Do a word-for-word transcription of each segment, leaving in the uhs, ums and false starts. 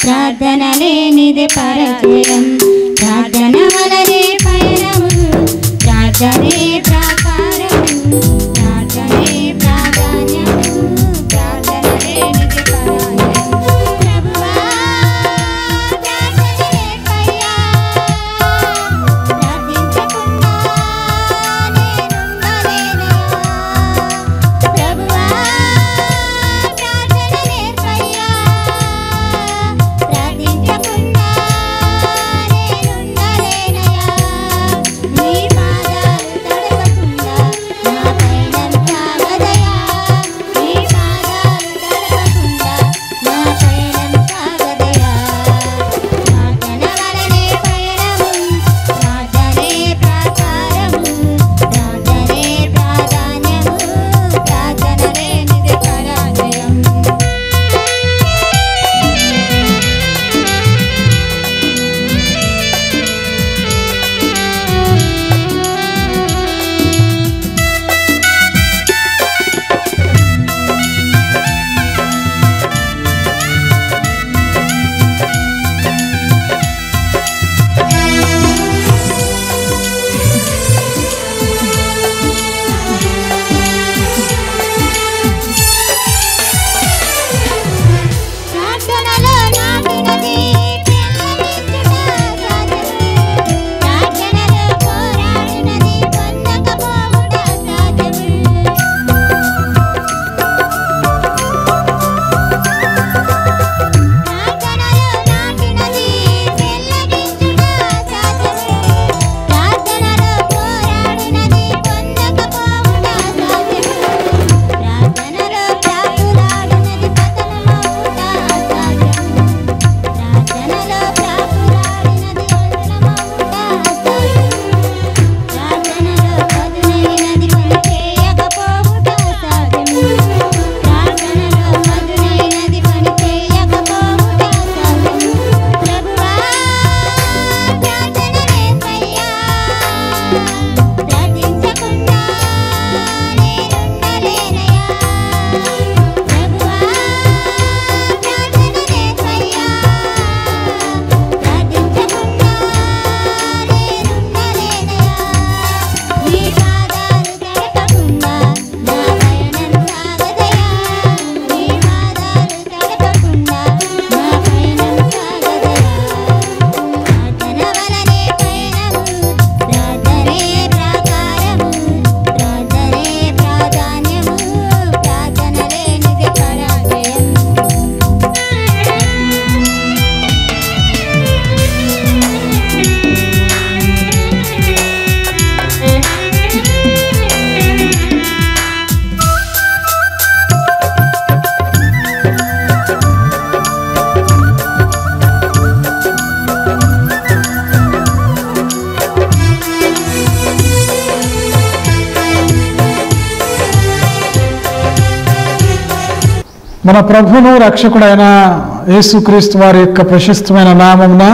ప్రార్థన లేనిదే పరజయం, ప్రార్థన వలనే పయనము, ప్రార్థనే ప్రాకారము, ప్రార్థనే ప్రాధాన్యము, ప్రార్థన లేనిదే పరాజయం. ప్రభువా ప్రార్థన నేర్పయ్యా, ప్రార్థించకుండా నేనుండలేనయ్యా. ప్రభువా ప్రార్థన నేర్పయ్యా, ప్రార్థించకుండా నేనుండలేనయ్యా. నీ పాదాలు తడవకుండా నా పయనం సాగదయా, నీ పాదాలు తడవకుండా నా పయనం సాగదయా. ప్రార్థన వలనే పయనము, ప్రార్థనే ప్రాకారము, ప్రార్థనే ప్రాధాన్యము, ప్రార్థన లేనిదే పరాజయం. ప్రార్థనలో నాటినది పెళ్ళగించుట సాధ్యము, ప్రార్థనలో పోరాడినది పొందకపోవుట సాధ్యము. ప్రార్థనలో నాటినది పెళ్ళగించుట సాధ్యము, ప్రార్థనలో పోరాడినది పొందకపోవుట సాధ్యము. ప్రార్థనలో ప్రాకులాడినది పతనమవుట అసాధ్యము, ప్రార్థనలో ప్రాకులాడినది పతనమవుట అసాధ్యము. ప్రార్థనలో పదునైనది పని చేయకపోవుట అసాధ్యము, ప్రార్థనలో పదునైనది పని చేయకపోవుట అసాధ్యము. ప్రభువా ప్రార్థన నేర్పయ్యా, ప్రార్థించకుండా నేనుండలేనయ్యా. ప్రభువా ప్రార్థన నేర్పయ్యా, ప్రార్థించకుండా నేనుండలేనయ్యా. నీ పాదాలు తడపకుండా నా పయనం సాగదయా, నీ పాదాలు తడపకుండా నా పయనం సాగదయా. ప్రార్థన వలనే పయనము, ప్రార్థనే ప్రాకారము, ప్రార్థనే ప్రాధాన్యము, ప్రార్థన లేనిదే పరాజయం. మన ప్రభువును రక్షకుడైన యేసుక్రీస్తు వారి యొక్క ప్రశస్తమైన నామమున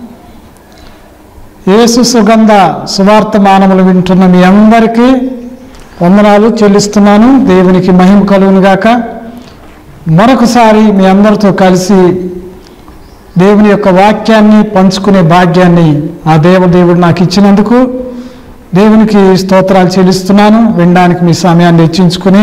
యేసు సుగంధ సువార్తమానములు వింటున్న మీ అందరికీ వందనాలు చెల్లిస్తున్నాను. దేవునికి మహిమ కలుగును గాక. మరొకసారి మీ అందరితో కలిసి దేవుని యొక్క వాక్యాన్ని పంచుకునే భాగ్యాన్ని ఆ దేవదేవుడు నాకు ఇచ్చినందుకు దేవునికి స్తోత్రాలు చెల్లిస్తున్నాను. వినడానికి మీ సమయాన్ని హెచ్చించుకుని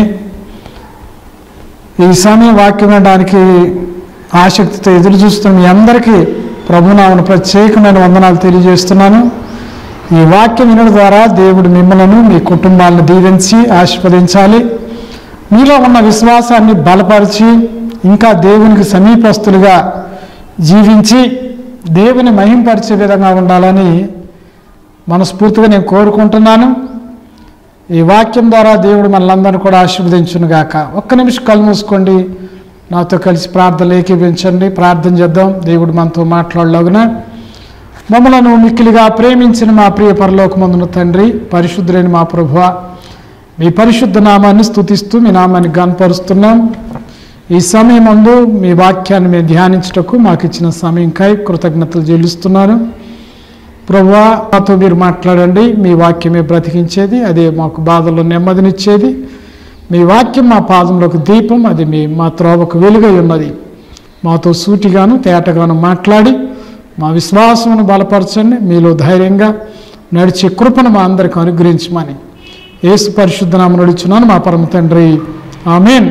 ఈ సమయం వాక్యం వినడానికి ఆసక్తితో ఎదురు చూస్తున్న మీ అందరికీ ప్రభునామను ప్రత్యేకమైన వందనాలు తెలియజేస్తున్నాను. ఈ వాక్యం వినడం ద్వారా దేవుడు మిమ్మలను మీ కుటుంబాలను దీవించి ఆశీర్వదించాలి. మీలో ఉన్న విశ్వాసాన్ని బలపరిచి ఇంకా దేవునికి సమీపస్తులుగా జీవించి దేవుని మహింపరిచే విధంగా ఉండాలని మనస్ఫూర్తిగా నేను కోరుకుంటున్నాను. ఈ వాక్యం ద్వారా దేవుడు మనలందరినీ కూడా ఆశీర్వదించును గాక. ఒక్క నిమిషం కళ్ళు మూసుకోండి, నాతో కలిసి ప్రార్థనలు ఏకీభవించండి. ప్రార్థన చేద్దాం. దేవుడు మనతో మాట్లాడలాగున మమ్మలను మిక్కిలిగా ప్రేమించిన మా ప్రియ పరలోకమందున తండ్రి, పరిశుద్ధులైన మా ప్రభువా, మీ పరిశుద్ధ నామాన్ని స్తుతిస్తూ మీ నామాన్ని గణపరుస్తున్నాం. ఈ సమయం ముందు మీ వాక్యాన్ని మేము ధ్యానించుటకు మాకు ఇచ్చిన సమయంకై కృతజ్ఞతలు చెల్లిస్తున్నాను. ప్రభువా, మాతో మీరు మాట్లాడండి. మీ వాక్యమే బ్రతికించేది, అదే మాకు బాధల్లో నెమ్మదినిచ్చేది. మీ వాక్యం మా పాదంలోకి దీపం, అది మీ మా త్రోవకు వెలుగై ఉన్నది. మాతో సూటిగాను తేటగాను మాట్లాడి మా విశ్వాసమును బలపరచండి, మీలో ధైర్యంగా నడిచే కృపను మా అందరికీ అనుగ్రహించమని యేసు పరిశుద్ధ నామమున నడుచున్నాను మా పరమ తండ్రి, ఆమేన్.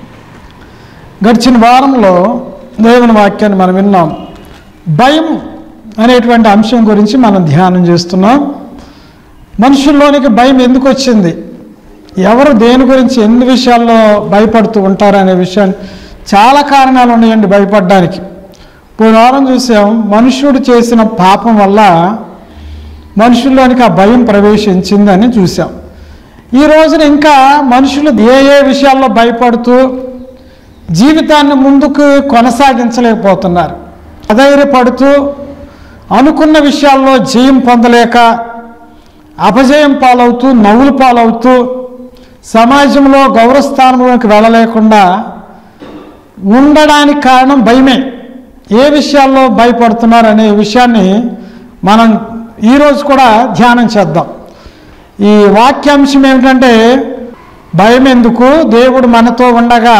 గడిచిన వారంలో దేవుని వాక్యాన్ని మనం విన్నాం. భయం అనేటువంటి అంశం గురించి మనం ధ్యానం చేస్తున్నాం. మనుషుల్లోనికి భయం ఎందుకు వచ్చింది, ఎవరు దేని గురించి ఎన్ని విషయాల్లో భయపడుతూ ఉంటారనే విషయాన్ని చాలా కారణాలు ఉన్నాయండి భయపడడానికి. పోయిన వారం చూసాం, మనుషుడు చేసిన పాపం వల్ల మనుషుల్లోనికి ఆ భయం ప్రవేశించిందని చూసాం. ఈ రోజున ఇంకా మనుషులు ఏ ఏ విషయాల్లో భయపడుతూ జీవితాన్ని ముందుకు కొనసాగించలేకపోతున్నారు. అధైర్యపడుతూ అనుకున్న విషయాల్లో జయం పొందలేక అపజయం పాలవుతూ నవ్వులు పాలవుతూ సమాజంలో గౌరవస్థానంలోకి వెళ్ళలేకుండా ఉండడానికి కారణం భయమే. ఏ విషయాల్లో భయపడుతున్నారు అనే విషయాన్ని మనం ఈరోజు కూడా ధ్యానం చేద్దాం. ఈ వాక్యాంశం ఏమిటంటే, భయం ఎందుకు, దేవుడు మనతో ఉండగా.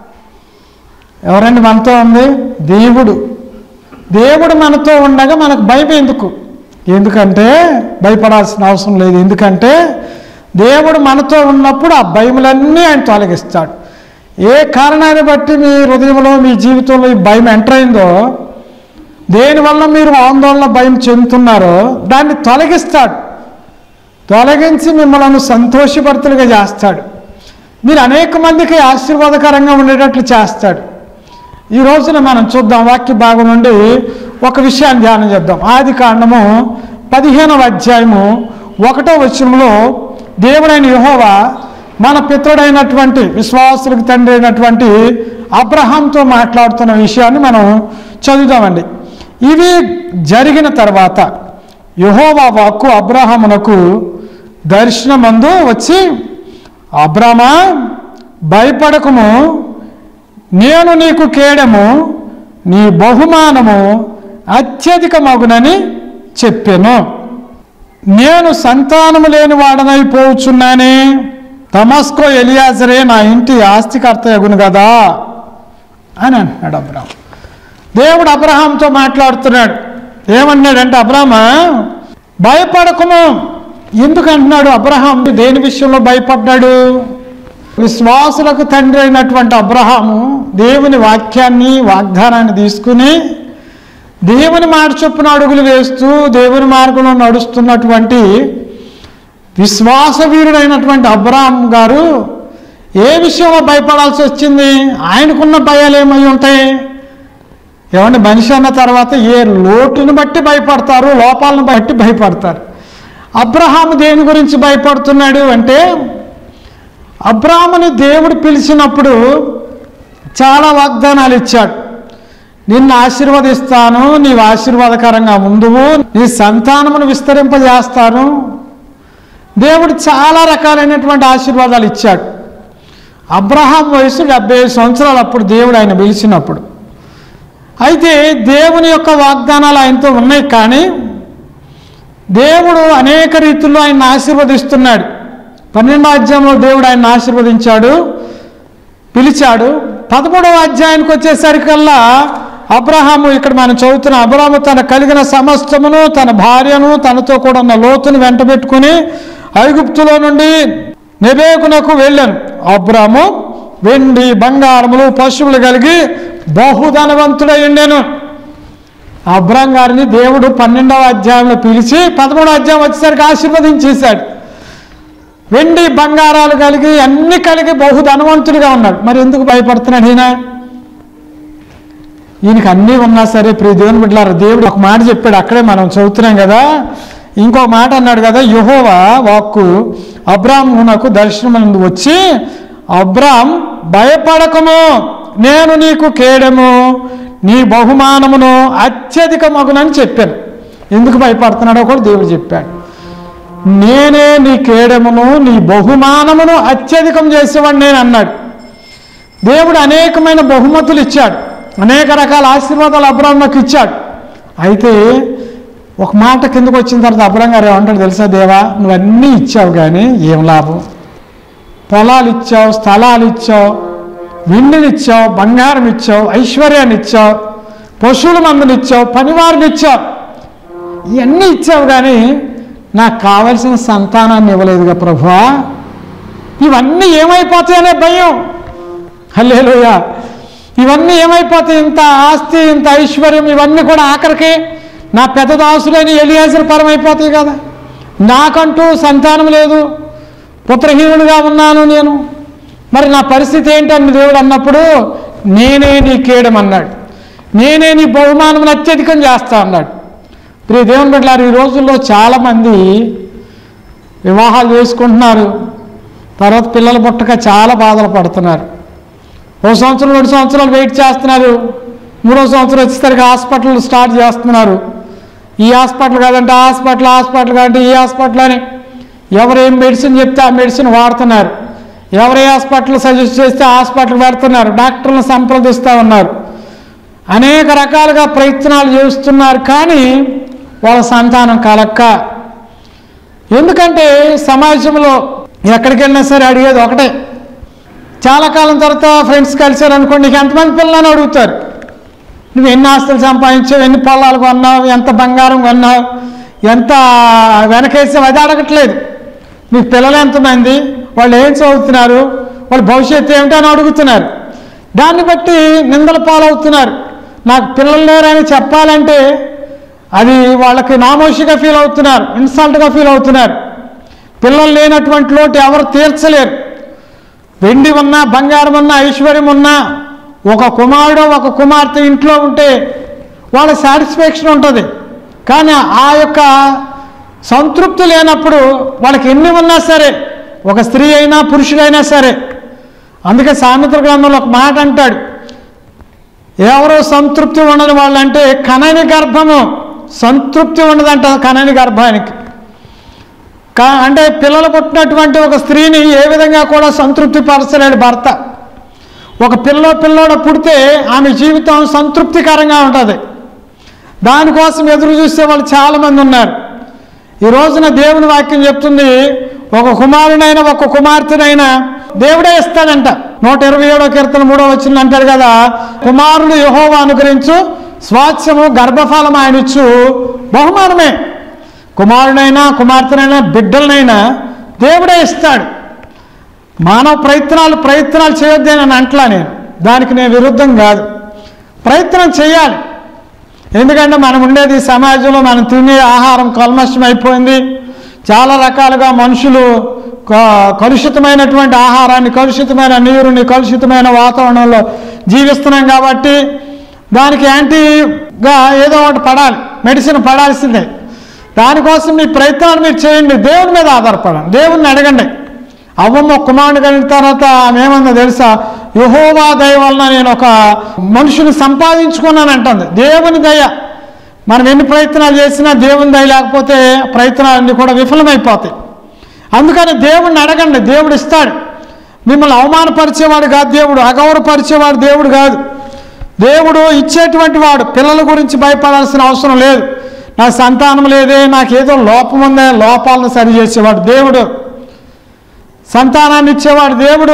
ఎవరండి మనతో ఉంది? దేవుడు. దేవుడు మనతో ఉండగా మనకు భయం ఎందుకు? ఎందుకంటే భయపడాల్సిన అవసరం లేదు. ఎందుకంటే దేవుడు మనతో ఉన్నప్పుడు ఆ భయములన్నీ ఆయన తొలగిస్తాడు. ఏ కారణాన్ని బట్టి మీ హృదయంలో మీ జీవితంలో ఈ భయం ఎంటర్ అయిందో, దేనివల్ల మీరు ఆందోళన భయం చెందుతున్నారో దాన్ని తొలగిస్తాడు. తొలగించి మిమ్మల్ని సంతోషభరితులుగా చేస్తాడు. మీరు అనేక మందికి ఆశీర్వాదకరంగా ఉండేటట్లు చేస్తాడు. ఈ రోజున మనం చూద్దాం, వాక్య భాగం నుండి ఒక విషయాన్ని ధ్యానం చేద్దాం. ఆది కాండము పదిహేనవ అధ్యాయము ఒకటో వచనంలో దేవుడైన యెహోవా మన పితరుడైనటువంటి విశ్వాసులకు తండ్రి అయినటువంటి అబ్రహాంతో మాట్లాడుతున్న విషయాన్ని మనం చదువుదామండి. ఇవి జరిగిన తర్వాత యెహోవా వాక్కు అబ్రహామునకు దర్శనమందు వచ్చి, అబ్రామా భయపడకము, నేను నీకు కేడము, నీ బహుమానము అత్యధిక మగునని చెప్పెను. నేను సంతానము లేని వాడనైపోవచ్చున్నానే, దమస్కో ఎలియాజరే నా ఇంటి ఆస్తికర్త యగును కదా అని అంటున్నాడు అబ్రాహాం. దేవుడు అబ్రహాంతో మాట్లాడుతున్నాడు. ఏమన్నాడంటే, అబ్రామా భయపడకము. ఎందుకు అంటున్నాడు? అబ్రహాం దేని విషయంలో భయపడ్డాడు? విశ్వాసులకు తండ్రి అయినటువంటి అబ్రహాము దేవుని వాక్యాన్ని వాగ్దానాన్ని తీసుకుని దేవుని మాట చొప్పున అడుగులు వేస్తూ దేవుని మార్గంలో నడుస్తున్నటువంటి విశ్వాస వీరుడైనటువంటి అబ్రహాం గారు ఏ విషయంలో భయపడాల్సి వచ్చింది? ఆయనకున్న భయాలు ఏమై ఉంటాయి? ఏమంటే మనిషి అన్న తర్వాత ఏ లోటును బట్టి భయపడతారు, లోపాలను బట్టి భయపడతారు. అబ్రహాము దేని గురించి భయపడుతున్నాడు అంటే, అబ్రహాముని దేవుడు పిలిచినప్పుడు చాలా వాగ్దానాలు ఇచ్చాడు. నిన్ను ఆశీర్వదిస్తాను, నీవు ఆశీర్వాదకరంగా ఉండువు, నీ సంతానమును విస్తరింపజేస్తాను. దేవుడు చాలా రకాలైనటువంటి ఆశీర్వాదాలు ఇచ్చాడు. అబ్రహాం వయసు డెబ్బై ఐదు సంవత్సరాలు అప్పుడు దేవుడు ఆయన పిలిచినప్పుడు. అయితే దేవుని యొక్క వాగ్దానాలు ఆయనతో ఉన్నాయి, కానీ దేవుడు అనేక రీతుల్లో ఆయన ఆశీర్వదిస్తున్నాడు. పన్నెండో అధ్యాయంలో దేవుడు ఆయన ఆశీర్వదించాడు, పిలిచాడు. పదమూడవ అధ్యాయానికి వచ్చేసరికల్లా అబ్రహాము, ఇక్కడ మనం చదువుతున్న అబ్రహాము తన కలిగిన సమస్తమును, తన భార్యను, తనతో కూడా ఉన్న లోతును వెంట పెట్టుకుని ఐగుప్తులో నుండి నెబేకునకు వెళ్ళాను. అబ్రాము వెండి బంగారములు పశువులు కలిగి బహుధనవంతుడై ఉండెను. అబ్రాం గారిని దేవుడు పన్నెండవ అధ్యాయంలో పిలిచి పదమూడవ అధ్యాయం వచ్చేసరికి ఆశీర్వదించేశాడు. వెండి బంగారాలు కలిగి అన్ని కలిగి బహుధనవంతుడిగా ఉన్నాడు. మరి ఎందుకు భయపడుతున్నాడు ఈయన? ఈయనకి అన్నీ ఉన్నా సరే, ప్రియ దేవుని బిడ్డలారా, దేవుడు ఒక మాట చెప్పాడు, అక్కడే మనం చదువుతున్నాం కదా. ఇంకో మాట అన్నాడు కదా, యెహోవా వాక్కు అబ్రామునకు దర్శనమందు వచ్చి, అబ్రాం భయపడకము, నేను నీకు కేడము, నీ బహుమానమును అత్యధిక మగునని చెప్పాను. ఎందుకు భయపడుతున్నాడో కూడా దేవుడు చెప్పాడు. నేనే నీ కేడమును, నీ బహుమానమును అత్యధికం చేసేవాడు నేను అన్నాడు. దేవుడు అనేకమైన బహుమతులు ఇచ్చాడు, అనేక రకాల ఆశీర్వాదాలు అబ్రామునకు ఇచ్చాడు. అయితే ఒక మాట కిందకు వచ్చిన తర్వాత అబ్రాం గారు ఏమంటాడు తెలుసా? దేవా, నువ్వు అన్నీ ఇచ్చావు కానీ ఏం లాభం? పొలాలు ఇచ్చావు, స్థలాలు ఇచ్చావు, వెండినిచ్చావు, బంగారం ఇచ్చావు, ఐశ్వర్యాన్ని ఇచ్చావు, పశువుల మందుని ఇచ్చావు, పనివారిని ఇచ్చావు, ఇవన్నీ ఇచ్చావు. కానీ నాకు కావలసిన సంతానాన్ని ఇవ్వలేదుగా ప్రభువా, ఇవన్నీ ఏమైపోతాయనే భయం. హల్లెలూయా. ఇవన్నీ ఏమైపోతాయి? ఇంత ఆస్తి, ఇంత ఐశ్వర్యం, ఇవన్నీ కూడా ఆఖరికి నా పెద్ద దాసులని ఎలియాజరు పరమైపోతాయి కదా. నాకంటూ సంతానం లేదు, పుత్రహీనుడిగా ఉన్నాను నేను, మరి నా పరిస్థితి ఏంటని దేవుడు అన్నప్పుడు, నేనే నీ కేడమన్నాడు, నేనే నీ బహుమానం అత్యధికం చేస్తా అన్నాడు. ప్రియ దేవుని బిడ్డలారా, ఈ రోజుల్లో చాలామంది వివాహాలు చేసుకుంటున్నారు, తర్వాత పిల్లలు పుట్టక చాలా బాధలు పడుతున్నారు. ఓ సంవత్సరం రెండు సంవత్సరాలు వెయిట్ చేస్తున్నారు, మూడో సంవత్సరం వచ్చేసరికి హాస్పిటల్ స్టార్ట్ చేస్తున్నారు. ఈ హాస్పిటల్ కాదంటే హాస్పిటల్, హాస్పిటల్ కాదంటే ఈ హాస్పిటల్ అని ఎవరేం మెడిసిన్ చెప్తే ఆ మెడిసిన్ వాడుతున్నారు. ఎవరే హాస్పిటల్ సజెస్ట్ చేస్తే హాస్పిటల్ పెడుతున్నారు, డాక్టర్లను సంప్రదిస్తూ ఉన్నారు, అనేక రకాలుగా ప్రయత్నాలు చేస్తున్నారు. కానీ వాళ్ళ సంతానం కలక్క. ఎందుకంటే సమాజంలో ఎక్కడికి వెళ్ళినా సరే అడిగేది ఒకటే. చాలా కాలం తర్వాత ఫ్రెండ్స్ కలిసారు అనుకోండి, నీకు ఎంతమంది పిల్లలని అడుగుతారు. నువ్వు ఎన్ని ఆస్తులు సంపాదించావు, ఎన్ని పొలాలు కొన్నావు, ఎంత బంగారం కొన్నావు, ఎంత వెనకేసావు, అది అడగట్లేదు. మీకు పిల్లలు ఎంతమంది, వాళ్ళు ఏం చదువుతున్నారు, వాళ్ళ భవిష్యత్తు ఏమిటి అని అడుగుతున్నారు. దాన్ని బట్టి నిందల పాలవుతున్నారు. నాకు పిల్లలు లేరని చెప్పాలంటే అది వాళ్ళకి నామోషిగా ఫీల్ అవుతున్నారు, ఇన్సల్ట్గా ఫీల్ అవుతున్నారు. పిల్లలు లేనటువంటి లోటు ఎవరు తీర్చలేరు. వెండి ఉన్నా, బంగారం ఉన్నా, ఐశ్వర్యం ఉన్నా, ఒక కుమారుడు ఒక కుమార్తె ఇంట్లో ఉంటే వాళ్ళ సాటిస్ఫాక్షన్ ఉంటుంది. కానీ ఆ యొక్క సంతృప్తి లేనప్పుడు వాళ్ళకి ఎన్ని ఉన్నా సరే, ఒక స్త్రీ అయినా పురుషుడైనా సరే. అందుకే సామెతల గ్రంథంలో ఒక మాట అంటాడు, ఎవరో సంతృప్తి ఉండని వాళ్ళంటే కనని గర్భము, సంతృప్తి ఉండదంట కనని గర్భానికి. కా అంటే పిల్లలు పుట్టినటువంటి ఒక స్త్రీని ఏ విధంగా కూడా సంతృప్తి పరచలేడు భర్త. ఒక పిల్ల పిల్లోడ పుడితే ఆమె జీవితం సంతృప్తికరంగా ఉంటుంది. దానికోసం ఎదురు చూసే వాళ్ళు చాలామంది ఉన్నారు. ఈ రోజున దేవుని వాక్యం చెప్తుంది, ఒక కుమారునైనా ఒక కుమార్తెనైనా దేవుడే ఇస్తాడంట. నూట ఇరవై ఏడో కీర్తన మూడో వచనం అంటారు కదా, కుమారుడు యెహోవా అనుగ్రహించు స్వాస్థ్యము గర్భఫలం ఆయన ఇచ్చు బహుమానమే. కుమారునైనా కుమార్తెనైనా బిడ్డలనైనా దేవుడే ఇస్తాడు. మానవ ప్రయత్నాలు ప్రయత్నాలు చేయొద్దని అని అంటలా నేను, దానికి నేను విరుద్ధం కాదు. ప్రయత్నం చేయాలి. ఎందుకంటే మనం ఉండేది సమాజంలో, మనం తినే ఆహారం కల్మషం అయిపోయింది. చాలా రకాలుగా మనుషులు కలుషితమైనటువంటి ఆహారాన్ని, కలుషితమైన నీరుని, కలుషితమైన వాతావరణంలో జీవిస్తున్నాం. కాబట్టి దానికి యాంటీగా ఏదో ఒకటి పడాలి, మెడిసిన్ పడాల్సిందే. దానికోసం మీ ప్రయత్నాలు మీరు చేయండి, దేవుని మీద ఆధారపడండి, దేవుణ్ణి అడగండి. అవ్వమ్మ కుమారుడు కలిగిన తర్వాత ఆమె ఏమన్నా తెలుసా, యెహోవా దయ వలన నేను ఒక మనుషుని సంపాదించుకున్నాను అంటుంది. దేవుని దయ. మనం ఎన్ని ప్రయత్నాలు చేసినా దేవుని దయ లేకపోతే ప్రయత్నాలన్నీ కూడా విఫలమైపోతాయి. అందుకని దేవుణ్ణి అడగండి, దేవుడు ఇస్తాడు. మిమ్మల్ని అవమానపరిచేవాడు కాదు దేవుడు, అగౌరవపరిచేవాడు దేవుడు కాదు. దేవుడు ఇచ్చేటువంటి వాడు. పిల్లల గురించి భయపడాల్సిన అవసరం లేదు. నాకు సంతానం లేదే, నాకేదో లోపం ఉందే, లోపాలను సరిచేసేవాడు దేవుడు. సంతానాన్ని ఇచ్చేవాడు దేవుడు.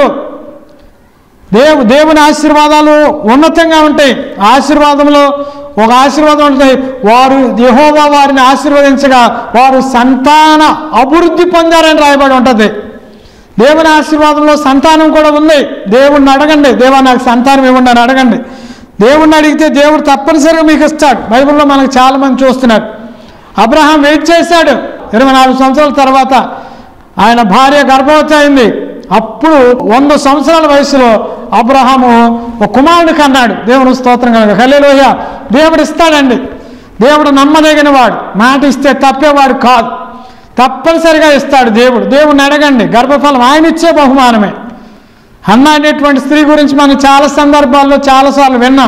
దేవు దేవుని ఆశీర్వాదాలు ఉన్నతంగా ఉంటాయి. ఆశీర్వాదంలో ఒక ఆశీర్వాదం ఉంటుంది, వారు యెహోవా వారిని ఆశీర్వదించగా వారు సంతాన అభివృద్ధి పొందారని రాయబడి ఉంటుంది. దేవుని ఆశీర్వాదంలో సంతానం కూడా ఉంది. దేవుణ్ణి అడగండి, దేవా నాకు సంతానం ఇవ్వండి అని అడగండి. దేవుణ్ణి అడిగితే దేవుడు తప్పనిసరిగా మీకు ఇస్తాడు. బైబిల్లో మనకు చాలామంది చూస్తున్నారు. అబ్రహాం వెయిట్ చేశాడు. ఇరవై నాలుగు సంవత్సరాల తర్వాత ఆయన భార్య గర్భవతి అయింది. అప్పుడు వంద సంవత్సరాల వయసులో అబ్రహాము ఒక కుమారుడికి అన్నాడు. దేవుడు స్తోత్రం కనుక హల్లెలూయా. దేవుడు ఇస్తాడండి. దేవుడు నమ్మదగిన వాడు, మాట ఇస్తే తప్పేవాడు కాదు. తప్పనిసరిగా ఇస్తాడు దేవుడు. దేవుడిని అడగండి, గర్భఫలం ఆయన ఇచ్చే బహుమానమే. హన్నా అనేటువంటి స్త్రీ గురించి మనం చాలా సందర్భాల్లో చాలాసార్లు విన్నాం.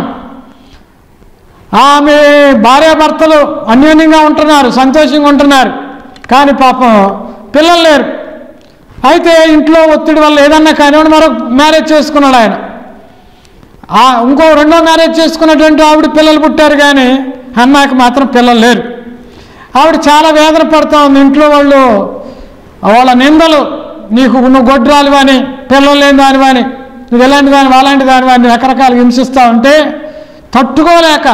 ఆమె భార్యాభర్తలు అన్యోన్యంగా ఉంటున్నారు, సంతోషంగా ఉంటున్నారు, కానీ పాపం పిల్లలు లేరు. అయితే ఇంట్లో ఒత్తిడి వల్ల ఏదన్నా కానివ్వండి మరొక మ్యారేజ్ చేసుకున్నాడు ఆయన. ఇంకో రెండో మ్యారేజ్ చేసుకున్నటువంటి ఆవిడ పిల్లలు పుట్టారు, కానీ హన్నాకి మాత్రం పిల్లలు లేరు. ఆవిడ చాలా వేదన పడుతూ ఉంది. ఇంట్లో వాళ్ళు వాళ్ళ నిందలు, నీకు నువ్వు గొడ్రాలు అని, పిల్లలు లేని దానివని, నువ్వు ఎలాంటి దాని అలాంటి దాని వాడిని రకరకాలుగా హింసిస్తూ ఉంటే తట్టుకోలేక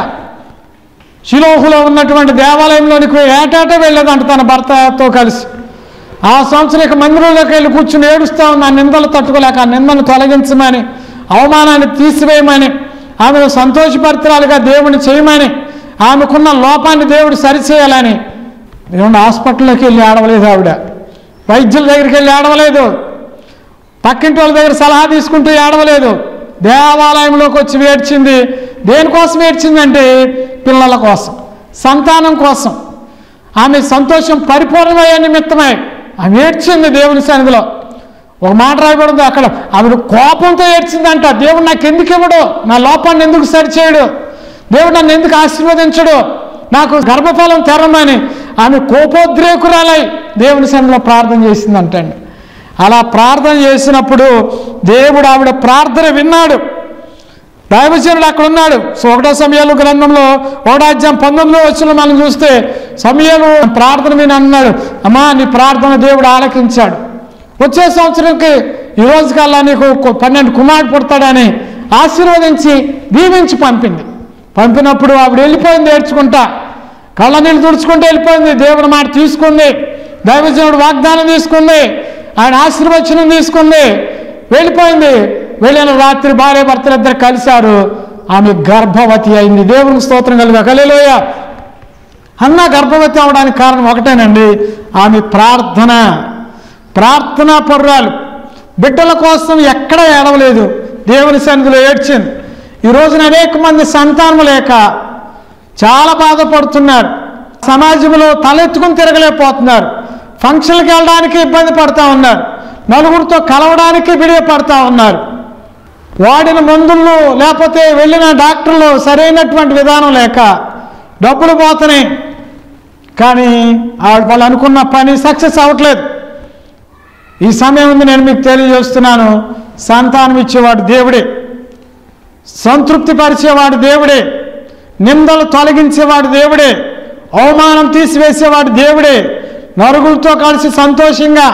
షిలోహులో ఉన్నటువంటి దేవాలయంలోనికి ఏటాట వెళ్ళేదంట తన భర్తతో కలిసి. ఆ సంవత్సరం ఇక మందిరంలోకి వెళ్ళి కూర్చుని ఏడుస్తూ ఉంది. ఆ నిందలు తట్టుకోలేక ఆ నిందను తొలగించమని, అవమానాన్ని తీసివేయమని, ఆమెను సంతోషపరితరాలుగా దేవుని చేయమని, ఆమెకున్న లోపాన్ని దేవుడు సరిచేయాలని. దేవుని హాస్పిటల్లోకి వెళ్ళి ఆడవలేదు, ఆవిడ వైద్యుల దగ్గరికి వెళ్ళి ఆడవలేదు, పక్కింటి వాళ్ళ దగ్గర సలహా తీసుకుంటూ ఏడవలేదు, దేవాలయంలోకి వచ్చి ఏడ్చింది. దేనికోసం ఏడ్చిందంటే పిల్లల కోసం, సంతానం కోసం. ఆమె సంతోషం పరిపూర్ణమయ్యే నిమిత్తమై ఆమె ఏడ్చింది దేవుని సన్నిధిలో. ఒక మాట రాయబడింది అక్కడ, ఆవిడ కోపంతో ఏడ్చిందంట. దేవుడు నాకు ఎందుకు ఇవ్వడు, నా లోపాన్ని ఎందుకు సరిచేయడు, దేవుడు నన్ను ఎందుకు ఆశీర్వదించడు, నాకు గర్భఫలం తెరమని ఆమె కోపోద్రేకురాలై దేవుని సన్నిధిలో ప్రార్థన చేసిందంటండి. అలా ప్రార్థన చేసినప్పుడు దేవుడు ఆవిడ ప్రార్థన విన్నాడు. దైవజనుడు అక్కడ ఉన్నాడు. సో ఒకటో సమయాలు గ్రంథంలో ఒకటో అధ్యాయం పంతొమ్మిదిలో వచ్చిన మనం చూస్తే సమయాలు ప్రార్థన విని అన్నాడు, అమ్మా నీ ప్రార్థన దేవుడు ఆలకించాడు, వచ్చే సంవత్సరంకి ఈ రోజు కల్లా నీకు పన్నెండు కుమారుడు పుడతాడని ఆశీర్వదించి దీవించి పంపింది. పంపినప్పుడు ఆవిడ వెళ్ళిపోయింది ఏడ్చుకుంటా, కళ్ళ నీళ్ళు తుడుచుకుంటూ వెళ్ళిపోయింది. దేవుని మాట తీసుకుంది, దైవజనుడు వాగ్దానం తీసుకుంది, ఆయన ఆశీర్వచనం తీసుకుంది, వెళ్ళిపోయింది. వెళ్ళిన రాత్రి భార్య భర్తలు ఇద్దరు కలిశారు, ఆమె గర్భవతి అయింది. దేవునికి స్తోత్రం కలుగా. హల్లెలూయ. అన్న గర్భవతి అవడానికి కారణం ఒకటేనండి, ఆమె ప్రార్థన. ప్రార్థనా పర్రాలు, బిడ్డల కోసం ఎక్కడ ఏడవలేదు, దేవుని సన్నిధిలో ఏడ్చింది. ఈ రోజున అనేక మంది సంతానం లేక చాలా బాధపడుతున్నారు, సమాజంలో తలెత్తుకుని తిరగలేకపోతున్నారు, ఫంక్షన్కి వెళ్ళడానికి ఇబ్బంది పడుతూ ఉన్నారు, నలుగురితో కలవడానికి బిడియపడుతూ ఉన్నారు. వాడిన మందుల్లో లేకపోతే వెళ్ళిన డాక్టర్లు సరైనటువంటి విధానం లేక డబ్బులు పోతున్నాయి, కానీ వాళ్ళు అనుకున్న పని సక్సెస్ అవ్వట్లేదు. ఈ సమయం ఉంది, నేను మీకు తెలియజేస్తున్నాను, సంతానం ఇచ్చేవాడు దేవుడే, సంతృప్తి పరిచేవాడు దేవుడే, నిందలు తొలగించేవాడు దేవుడే, అవమానం తీసివేసేవాడు దేవుడే. నలుగురితో కలిసి సంతోషంగా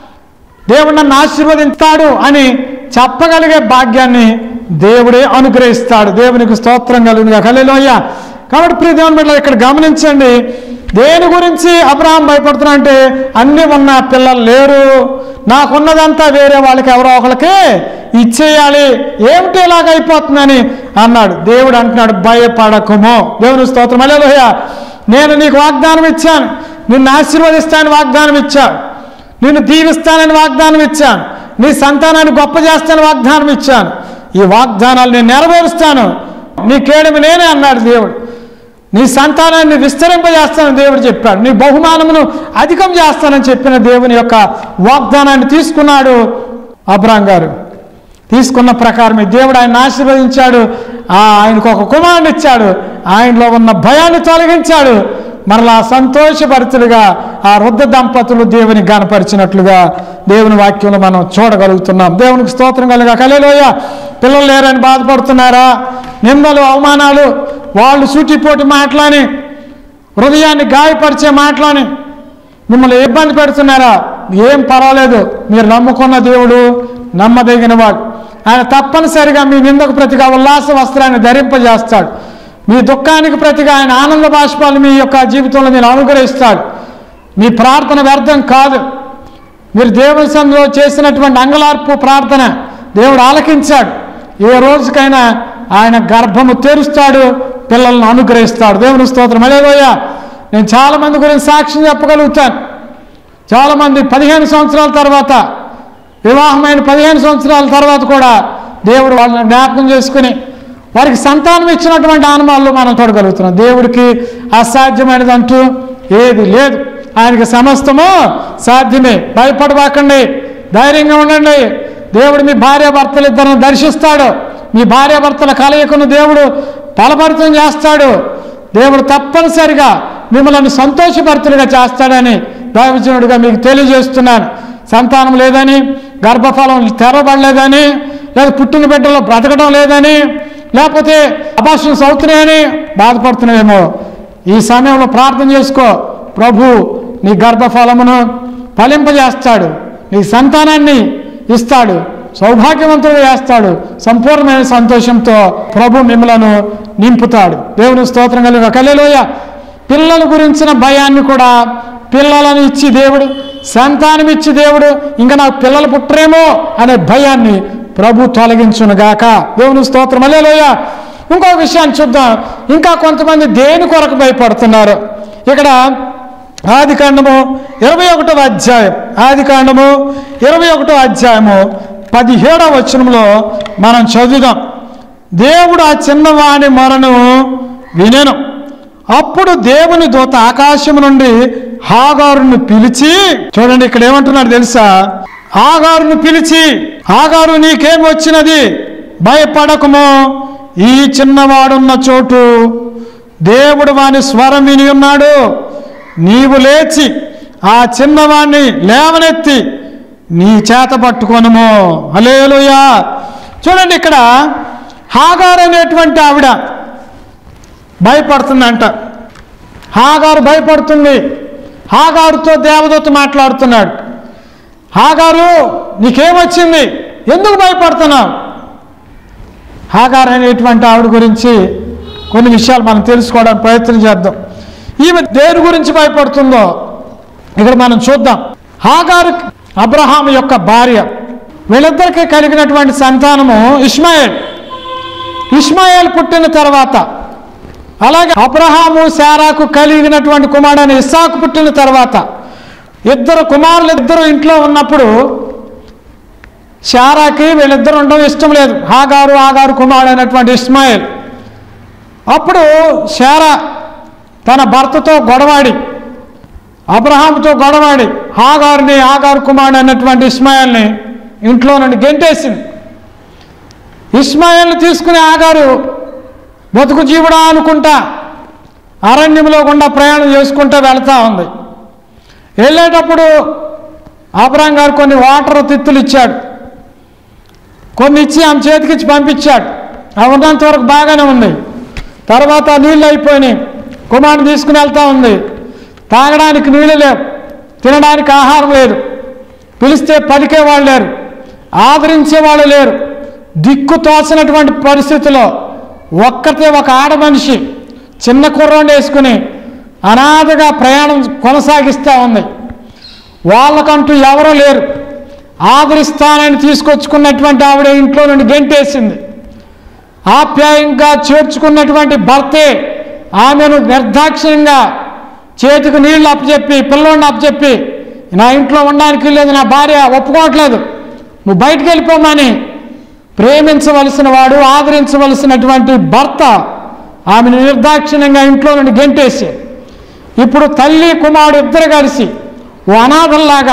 దేవుడు నన్ను ఆశీర్వదిస్తాడు అని చెప్పగలిగే భాగ్యాన్ని దేవుడే అనుగ్రహిస్తాడు. దేవునికి స్తోత్రం కలుగునుగా. హల్లెలూయా. కాబట్టి ప్రియ దేవుని బిడ్డలారా, ఇక్కడ గమనించండి, దేని గురించి అబ్రహాం భయపడుతున్నా అంటే అన్నీ ఉన్న పిల్లలు లేరు, నాకున్నదంతా వేరే వాళ్ళకి ఎవరో ఒకరికి ఇచ్చేయాలి, ఏమిటి ఇలాగ అయిపోతుందని అన్నాడు. దేవుడు అంటున్నాడు, భయపడకుము. దేవుని స్తోత్రం. హల్లెలూయా. నేను నీకు వాగ్దానం ఇచ్చాను, నిన్ను ఆశీర్వదిస్తానని వాగ్దానం ఇచ్చాను, నిన్ను దీవిస్తానని వాగ్దానం ఇచ్చాను, నీ సంతానాన్ని గొప్ప చేస్తానని వాగ్దానం ఇచ్చాను, ఈ వాగ్దానాలు నేను నెరవేరుస్తాను, నీ కేడమి నేనే అన్నాడు దేవుడు. నీ సంతానాన్ని విస్తరింపజేస్తానని దేవుడు చెప్పాడు, నీ బహుమానమును అధికం చేస్తానని చెప్పిన దేవుని యొక్క వాగ్దానాన్ని తీసుకున్నాడు అబ్రాం గారు. తీసుకున్న ప్రకారమే దేవుడు ఆయన ఆశీర్వదించాడు, ఆయనకు ఒక కుమారుని ఇచ్చాడు, ఆయనలో ఉన్న భయాన్ని తొలగించాడు. మరలా సంతోషపరిచులుగా ఆ వృద్ధ దంపతులు దేవుని గణపరిచినట్లుగా దేవుని వాక్యంలో మనం చూడగలుగుతున్నాం. దేవునికి స్తోత్రం కలుగా. హల్లెలూయ. పిల్లలు లేరని బాధపడుతున్నారా? నిందలు అవమానాలు, వాళ్ళు సూటిపోటి మాటలని, హృదయాన్ని గాయపరిచే మాటలని మిమ్మల్ని ఇబ్బంది పెడుతున్నారా? ఏం పర్వాలేదు, మీరు నమ్ముకున్న దేవుడు నమ్మదగిన వాడు. ఆయన తప్పనిసరిగా మీ నిందకు ప్రతిగా ఉల్లాస వస్త్రాన్ని ధరింపజేస్తాడు. మీ దుఃఖానికి ప్రతిగా ఆయన ఆనంద బాష్పాలు మీ యొక్క జీవితంలో మీరు అనుగ్రహిస్తాడు. మీ ప్రార్థన వ్యర్థం కాదు. మీరు దేవుని సన్నిధిలో చేసినటువంటి అంగలార్పు ప్రార్థన దేవుడు ఆలకించాడు. ఏ రోజుకైనా ఆయన గర్భము తెరుస్తాడు, పిల్లలను అనుగ్రహిస్తాడు. దేవుని స్తోత్రం. హల్లెలూయా. నేను చాలామంది గురించి సాక్ష్యం చెప్పగలుగుతాను. చాలామంది పదిహేను సంవత్సరాల తర్వాత, వివాహమైన పదిహేను సంవత్సరాల తర్వాత కూడా దేవుడు వాళ్ళని జ్ఞాపకం చేసుకుని వారికి సంతానం ఇచ్చినటువంటి ఆనమాల్లో మనం చూడగలుగుతున్నాం. దేవుడికి అసాధ్యమైనది అంటూ ఏది లేదు, ఆయనకి సమస్తము సాధ్యమే. భయపడబాకండి, ధైర్యంగా ఉండండి. దేవుడు మీ భార్యాభర్తలు ఇద్దరిని దర్శిస్తాడు. మీ భార్యాభర్తల కలయికను దేవుడు ఫలభరితం చేస్తాడు. దేవుడు తప్పనిసరిగా మిమ్మల్ని సంతోషభరితులుగా చేస్తాడని దైవజనుడిగా మీకు తెలియజేస్తున్నాను. సంతానం లేదని, గర్భఫలం తెరవబడలేదని, లేదా పుట్టిన బిడ్డలో బ్రతకడం లేదని, లేకపోతే అబార్షన్స్ అవుతున్నాయని బాధపడుతున్నావేమో, ఈ సమయంలో ప్రార్థన చేసుకో. ప్రభు నీ గర్భఫలమును ఫలింపజేస్తాడు, నీ సంతానాన్ని ఇస్తాడు, సౌభాగ్యవంతుడు చేస్తాడు. సంపూర్ణమైన సంతోషంతో ప్రభు మిమ్మలను నింపుతాడు. దేవుని స్తోత్రం కలుగుగా. హల్లెలూయా. పిల్లల గురించిన భయాన్ని కూడా పిల్లలను ఇచ్చి దేవుడు, సంతానం ఇచ్చి దేవుడు, ఇంకా నాకు పిల్లలు పుట్టరేమో అనే భయాన్ని ప్రభు తొలగించునుగాక. దేవుని స్తోత్రం. హల్లెలూయా. ఇంకో విషయాన్ని చూద్దాం. ఇంకా కొంతమంది దేని కొరకు భయపడుతున్నారు. ఇక్కడ ఆది కాండము ఇరవై ఒకటవ అధ్యాయం ఆది కాండము ఇరవై ఒకటో అధ్యాయము పదిహేడవ వచనంలో మనం చదువుదాం. దేవుడు ఆ చిన్నవాని మొరను వినెను. అప్పుడు దేవుని దూత ఆకాశము నుండి హాగారును పిలిచి, చూడండి ఇక్కడ ఏమంటున్నాడు తెలుసా, హాగారును పిలిచి, హాగారు నీకేం వచ్చినది, భయపడకుము, ఈ చిన్నవాడున్న చోటు దేవుడు వాని స్వరం విని ఉన్నాడు. నీవు లేచి ఆ చిన్నవాణ్ణి లేవనెత్తి నీ చేత పట్టుకొనుము. హల్లెలూయా. చూడండి ఇక్కడ హాగారు అనేటువంటి ఆవిడ భయపడుతుందంట. హాగారు భయపడుతుంది. హాగారుతో దేవదూత మాట్లాడుతున్నాడు. హాగారు నీకేమొచ్చింది, ఎందుకు భయపడుతున్నావు? హాగారు అనేటువంటి ఆవిడ గురించి కొన్ని విషయాలు మనం తెలుసుకోవడానికి ప్రయత్నం చేద్దాం. ఈమె దేని గురించి భయపడుతుందో ఇక్కడ మనం చూద్దాం. హాగారు అబ్రహాము యొక్క భార్య. వీళ్ళిద్దరికీ కలిగినటువంటి సంతానము ఇష్మాయేల్. ఇష్మాయేల్ పుట్టిన తర్వాత, అలాగే అబ్రహాము శారాకు కలిగినటువంటి కుమారుడైన ఇస్సాకు పుట్టిన తర్వాత, ఇద్దరు కుమారులు ఇద్దరు ఇంట్లో ఉన్నప్పుడు శారాకి వీళ్ళిద్దరు ఉండడం ఇష్టం లేదు. హాగారు హాగారు కుమారుడు అయినటువంటి ఇష్మాయేల్. అప్పుడు శారా తన భర్తతో గొడవాడి, అబ్రహాంతో గొడవాడి హాగారుని హాగారు కుమారుడు అయినటువంటి ఇష్మాయేల్ని ఇంట్లో నుండి గెంటేసింది. ఇష్మాయేల్ని తీసుకుని హాగారు బతుకు జీవుడా అనుకుంటా అరణ్యంలో గుండా ప్రయాణం చేసుకుంటూ వెళతా ఉంది. వెళ్ళేటప్పుడు అబ్రహాం గారు కొన్ని వాటర్ తిత్తులు ఇచ్చాడు, కొన్ని ఇచ్చి ఆమె చేతికిచ్చి పంపించాడు. అవి ఉన్నంత వరకు బాగానే ఉంది. తర్వాత నీళ్ళు అయిపోయినాయి. కుమారుని తీసుకుని వెళ్తా ఉంది. తాగడానికి నీళ్ళు లేవు, తినడానికి ఆహారం లేదు, పిలిస్తే పలికేవాళ్ళు లేరు, ఆదరించేవాళ్ళు లేరు. దిక్కు తోచినటువంటి పరిస్థితిలో ఒక్కతే ఒక ఆడ మనిషి చిన్న కుర్రోండి వేసుకుని అనాథగా ప్రయాణం కొనసాగిస్తూ ఉంది. వాళ్ళకంటూ ఎవరూ లేరు. ఆదరిస్తానని తీసుకొచ్చుకున్నటువంటి ఆవిడ ఇంట్లో నుండి గెంటేసింది. ఆప్యాయంగా చేర్చుకున్నటువంటి భర్తే ఆమెను నిర్దాక్షిణ్యంగా చేతికి నీళ్లు అప్పచెప్పి, పిల్లోడిని అప్పచెప్పి, నా ఇంట్లో ఉండడానికి లేదు, నా భార్య ఒప్పుకోవట్లేదు, నువ్వు బయటికి వెళ్ళిపోమని ప్రేమించవలసిన వాడు, ఆదరించవలసినటువంటి భర్త ఆమెను నిర్దాక్షిణ్యంగా ఇంట్లో నుండి గెంటేసి, ఇప్పుడు తల్లి కుమారుడు ఇద్దరు కలిసి ఓ అనాథల్లాగా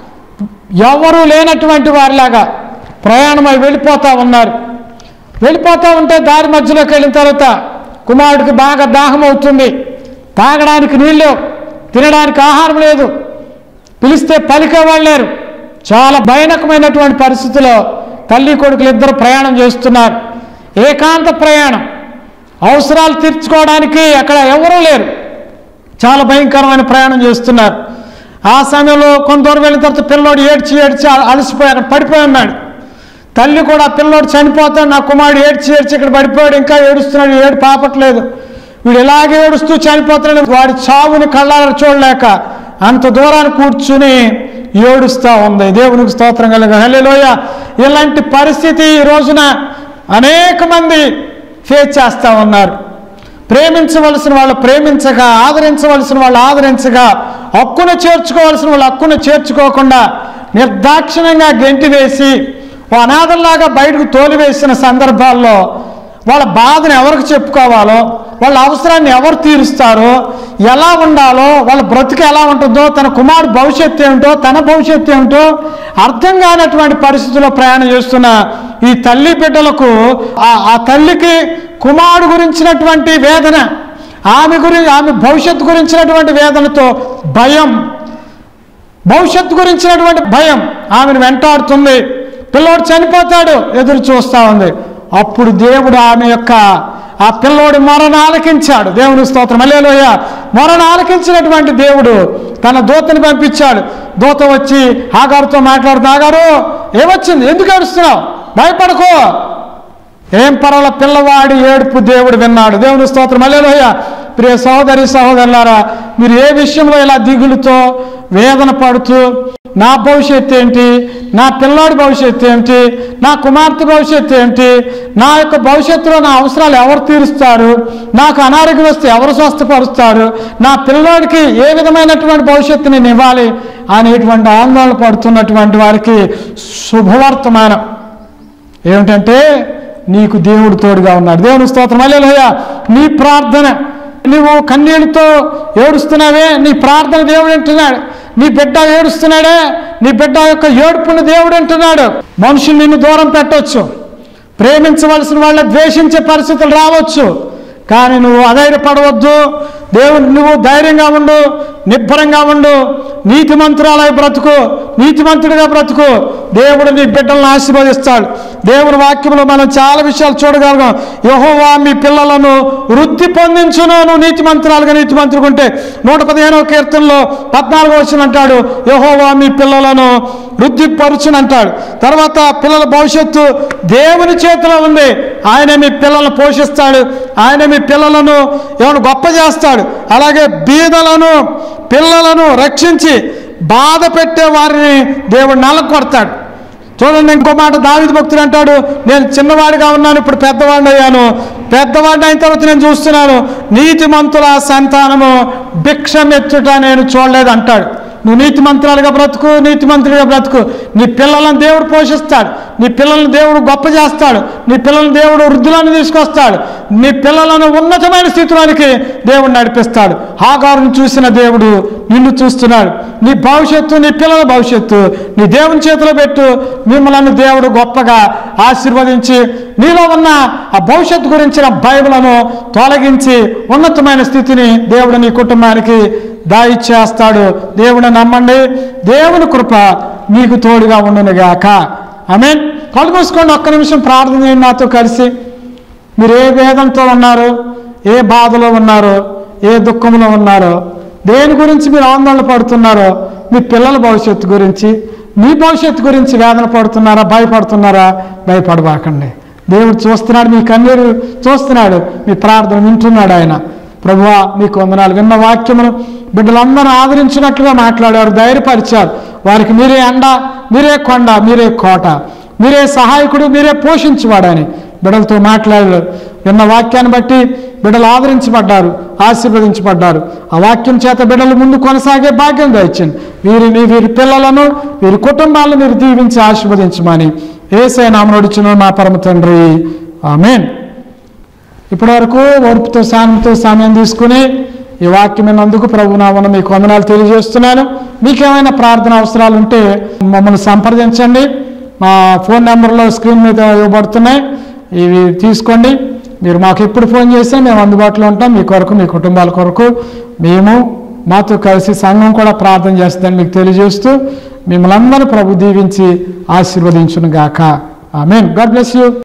ఎవరూ లేనటువంటి వారిలాగా ప్రయాణమై వెళ్ళిపోతూ ఉన్నారు. వెళ్ళిపోతూ ఉంటే దారి మధ్యలోకి వెళ్ళిన తర్వాత కుమారుడికి బాగా దాహం అవుతుంది. తాగడానికి నీళ్ళు లేవు, తినడానికి ఆహారం లేదు, పిలిస్తే పలికేవాళ్ళు లేరు. చాలా భయానకమైనటువంటి పరిస్థితిలో తల్లి కొడుకులు ఇద్దరు ప్రయాణం చేస్తున్నారు. ఏకాంత ప్రయాణం, అవసరాలు తీర్చుకోవడానికి అక్కడ ఎవరూ లేరు. చాలా భయంకరమైన ప్రయాణం చేస్తున్నారు. ఆ సమయంలో కొంత దూరం వెళ్ళిన తర్వాత పిల్లోడు ఏడ్చి ఏడ్చి అలసిపోయి అక్కడ పడిపోయి ఉన్నాడు. తల్లి కూడా పిల్లోడు చనిపోతాడు, నా కుమారుడు ఏడ్చి ఏడ్చి ఇక్కడ పడిపోయాడు, ఇంకా ఏడుస్తున్నాడు, ఏడు పాపట్లేదు, వీడు ఇలాగే ఏడుస్తూ చనిపోతున్నాడు. వాడి చావుని కళ్ళారా చూడలేక అంత దూరాన్ని కూర్చుని ఏడుస్తూ ఉంది. దేవునికి స్తోత్రం కలుగు. హల్లెలూయా. ఇలాంటి పరిస్థితి ఈ రోజున అనేక మంది ఫేస్ చేస్తూ ఉన్నారు. ప్రేమించవలసిన వాళ్ళు ప్రేమించగా, ఆదరించవలసిన వాళ్ళు ఆదరించగా, హక్కును చేర్చుకోవాల్సిన వాళ్ళు హక్కును చేర్చుకోకుండా నిర్దాక్షిణ్యంగా గెంటి వేసి ఓ అనాథల్లాగా బయటకు తోలివేసిన సందర్భాల్లో వాళ్ళ బాధను ఎవరికి చెప్పుకోవాలో, వాళ్ళ అవసరాన్ని ఎవరు తీరుస్తారో, ఎలా ఉండాలో, వాళ్ళ బ్రతుకు ఎలా ఉంటుందో, తన కుమారుడు భవిష్యత్తు ఏమిటో, తన భవిష్యత్తు ఏమిటో అర్థం కానటువంటి పరిస్థితుల్లో ప్రయాణం చేస్తున్న ఈ తల్లి బిడ్డలకు ఆ తల్లికి కుమారుడు గురించినటువంటి వేదన, ఆమె గురి ఆమె భవిష్యత్తు గురించినటువంటి వేదనతో భయం, భవిష్యత్తు గురించినటువంటి భయం ఆమెను వెంటాడుతుంది. పిల్లోడు చనిపోతాడు, ఎదురు చూస్తూ ఉంది. అప్పుడు దేవుడు ఆమె యొక్క ఆ పిల్లోడి మొరను ఆలకించాడు. దేవుని స్తోత్రం. హల్లెలూయా. మొరను ఆలకించినటువంటి దేవుడు తన దూతని పంపించాడు. దూత వచ్చి హాగారుతో మాట్లాడుతూ, హాగారు ఏమొచ్చింది? ఎందుకు ఏడుస్తున్నావు? భయపడకో, ఏం పర్వాల, పిల్లవాడి ఏడుపు దేవుడు విన్నాడు. దేవుని స్తోత్రం, హల్లెలూయా. ప్రియ సహోదరి సహోదరులారా, మీరు ఏ విషయంలో ఇలా దిగులుతో వేదన పడుతూ నా భవిష్యత్తు ఏంటి, నా పిల్లాడి భవిష్యత్తు ఏంటి, నా కుమార్తె భవిష్యత్తు ఏంటి, నా యొక్క భవిష్యత్తులో నా అవసరాలు ఎవరు తీరుస్తారు, నాకు అనారోగ్యం వస్తే ఎవరు స్వస్థపరుస్తారు, నా పిల్లాడికి ఏ విధమైనటువంటి భవిష్యత్తు నేను ఇవ్వాలి అనేటువంటి ఆందోళన పడుతున్నటువంటి వారికి శుభవర్తమానం ఏమిటంటే నీకు దేవుడు తోడుగా ఉన్నాడు. దేవుని స్తోత్రం, హల్లెలూయా. నీ ప్రార్థన, నువ్వు కన్నీళ్ళతో ఏడుస్తున్నావే, నీ ప్రార్థన దేవుడు అంటున్నాడు. నీ బిడ్డ ఏడుస్తున్నాడే, నీ బిడ్డ యొక్క ఏడుపుని దేవుడు అంటున్నాడు. మనుషులు నిన్ను దూరం పెట్టవచ్చు, ప్రేమించవలసిన వాళ్ళ ద్వేషించే పరిస్థితులు రావచ్చు, కానీ నువ్వు అధైర్యపడవద్దు. దేవుడు, నువ్వు ధైర్యంగా ఉండు, నిబ్బరంగా ఉండు, నీతిమంతురాలై బ్రతుకు, నీతిమంతుడిగా బ్రతుకు. దేవుడు నీ బిడ్డలను ఆశీర్వదిస్తాడు. దేవుని వాక్యంలో మనం చాలా విషయాలు చూడగలం. యెహోవా మీ పిల్లలను వృద్ధి పొందించును. నువ్వు నీతిమంతురాలుగా నీతిమంతుడుకుంటే నూట పదిహేనవ కీర్తనలో పద్నాలుగో వచనం అంటాడు, యెహోవా మీ పిల్లలను వృద్ధి పరుచునంటాడు. తర్వాత పిల్లల భవిష్యత్తు దేవుని చేతిలో ఉంది. ఆయన మీ పిల్లలను పోషిస్తాడు, ఆయన మీ పిల్లలను ఏమైనా గొప్ప చేస్తాడు. అలాగే బీదలను పిల్లలను రక్షించి బాధ పెట్టే వారిని దేవుడు నలకొడతాడు. చూడండి, ఇంకో మాట దావీదు భక్తుడు అంటాడు, నేను చిన్నవాడిగా ఉన్నాను, ఇప్పుడు పెద్దవాడిని అయ్యాను. పెద్దవాడిని అయిన తర్వాత నేను చూస్తున్నాను, నీతిమంతుల సంతానము భిక్షమెచ్చుట నేను చూడలేదు అంటాడు. నువ్వు నీతిమంతురాలుగా బ్రతుకు, నీతిమంతుడిగా బ్రతుకు. నీ పిల్లలను దేవుడు పోషిస్తాడు, నీ పిల్లలను దేవుడు గొప్ప చేస్తాడు, నీ పిల్లలను దేవుడు వృద్ధులను తీసుకొస్తాడు, నీ పిల్లలను ఉన్నతమైన స్థితిలోనికి దేవుడు నడిపిస్తాడు. హాగారును చూసిన దేవుడు నిన్ను చూస్తున్నాడు. నీ భవిష్యత్తు, నీ పిల్లల భవిష్యత్తు నీ దేవుని చేతిలో పెట్టు. మిమ్మల్ని దేవుడు గొప్పగా ఆశీర్వదించి నీలో ఉన్న ఆ భవిష్యత్తు గురించిన భయములను తొలగించి ఉన్నతమైన స్థితిని దేవుడు నీ కుటుంబానికి దాయిచ్చేస్తాడు. దేవుని నమ్మండి, దేవుని కృప మీకు తోడుగా ఉండునుగాక. ఆమేన్. కళ్ళు మూసుకోండి, ఒక్క నిమిషం ప్రార్థన చేయండి నాతో కలిసి. మీరు ఏ వేదనతో ఉన్నారో, ఏ బాధలో ఉన్నారో, ఏ దుఃఖంలో ఉన్నారో, దేని గురించి మీరు ఆందోళన పడుతున్నారో, మీ పిల్లల భవిష్యత్తు గురించి, మీ భవిష్యత్తు గురించి వేదన పడుతున్నారా, భయపడుతున్నారా? భయపడబాకండి. దేవుడు చూస్తున్నాడు, మీ కన్నీరు చూస్తున్నాడు, మీ ప్రార్థన వింటున్నాడు ఆయన. ప్రభువా మీకు వందనాలు. విన్న వాక్యమును బిడ్డలందరూ ఆదరించినట్లుగా మాట్లాడారు, ధైర్యపరిచారు. వారికి మీరే అండ, మీరే కొండ, మీరే కోట, మీరే సహాయకుడు, మీరే పోషించువాడని బిడ్డలతో మాట్లాడారు. విన్న వాక్యాన్ని బట్టి బిడ్డలు ఆదరించబడ్డారు, ఆశీర్వదించబడ్డారు. ఆ వాక్యం చేత బిడ్డలు ముందు కొనసాగే భాగ్యం దయచండి. వీరిని, వీరి పిల్లలను, వీరి కుటుంబాలను మీరు దీవించి ఆశీర్వదించమని యేసయ్య నామమున అడుగుచున్నాను మా పరమ తండ్రి, ఆమేన్. ఇప్పటి వరకు ఓర్పుతో శాంతితో సమయం తీసుకుని ఈ వాక్యమైనందుకు ప్రభు నామమున మీకు వందనాలు తెలియజేస్తున్నాను. మీకేమైనా ప్రార్థన అవసరాలు ఉంటే మమ్మల్ని సంప్రదించండి. మా ఫోన్ నెంబర్లో స్క్రీన్ మీద ఇవ్వబడుతున్నాయి, ఇవి తీసుకోండి. మీరు మాకు ఎప్పుడు ఫోన్ చేసినా మేము అందుబాటులో ఉంటాం. మీ కొరకు, మీ కుటుంబాల కొరకు మేము మాతో కలిసి సంఘం కూడా ప్రార్థన చేస్తుందని మీకు తెలియజేస్తూ మిమ్మల్ని అందరూ ప్రభు దీవించి ఆశీర్వదించును గాక. ఆమేన్. God bless you.